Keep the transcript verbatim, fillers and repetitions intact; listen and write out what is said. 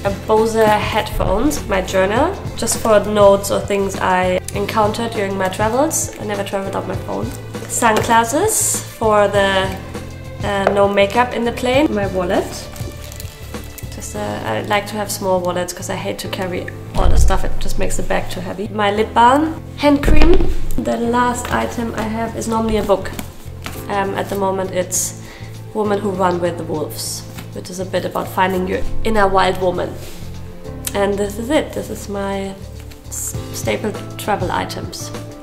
A Bose headphones, my journal, just for notes or things I encountered during my travels. I never travel without my phone. Sunglasses for the uh, no makeup in the plane. My wallet. Just uh, I like to have small wallets because I hate to carry all the stuff. It just makes the bag too heavy. My lip balm, hand cream. The last item I have is normally a book. Um, at the moment it's Women Who Run with the Wolves, which is a bit about finding your inner wild woman. And this is it. This is my staple travel items.